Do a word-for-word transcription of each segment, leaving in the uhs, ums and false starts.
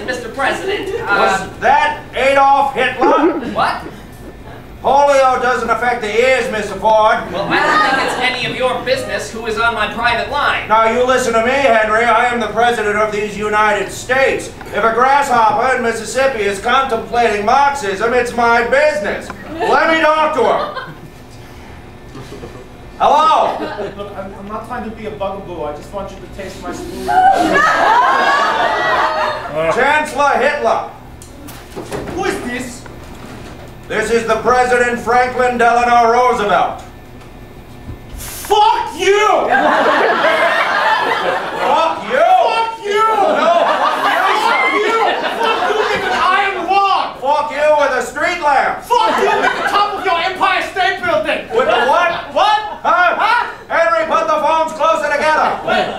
listen, Mister President. Uh, Was that Adolf Hitler? what? Polio doesn't affect the ears, Mister Ford. Well, I don't think it's any of your business who is on my private line. Now, you listen to me, Henry. I am the President of these United States. If a grasshopper in Mississippi is contemplating Marxism, it's my business. Let me talk to her. Hello? Look, I'm, I'm not trying to be a bugaboo. I just want you to taste my spoon. Chancellor Hitler. Who is this? This is the President Franklin Delano Roosevelt. Fuck you! Fuck you! Fuck you! No, Fuck you! Fuck you with an iron rod! fuck you with a street lamp! Fuck you with the top of your Empire State Building! With the what? What? Huh? Huh? Henry, put the phones closer together!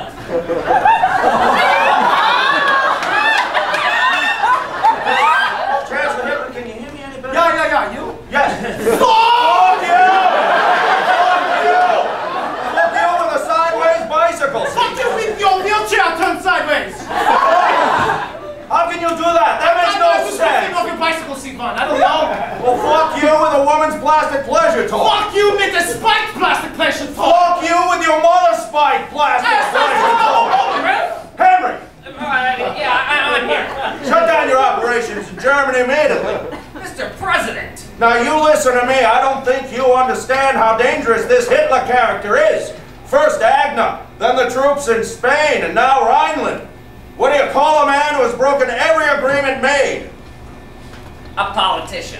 Chancellor Hitler, can you hear me any better? Yeah, yeah, yeah, you? Yes. Fuck you! Fuck you! Fuck you with a sideways bicycle! Fuck you with your wheelchair turned sideways! How can you do that? That makes no I was sense! off your bicycle seat, man. I don't know. Well, fuck you with a woman's plastic pleasure toy! Fuck you with the spiked plastic pleasure toy! Fuck you with your mother's spike plastic pleasure toy! Henry! Uh, yeah, I, I'm here. Shut down your operations in Germany immediately! Mister President. Now you listen to me, I don't think you understand how dangerous this Hitler character is. First Agna, then the troops in Spain, and now Rhineland. What do you call a man who has broken every agreement made? A politician.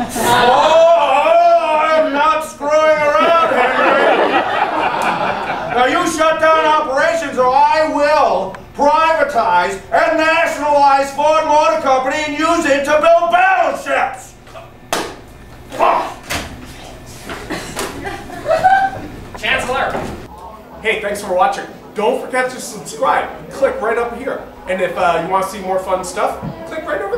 Oh, I'm not screwing around, Henry. Now you shut down operations or I will privatize and nationalize Ford Motor Company and use it to build battleships. Chancellor. Hey, thanks for watching. Don't forget to subscribe. Click right up here. And if uh, you want to see more fun stuff, click right over there.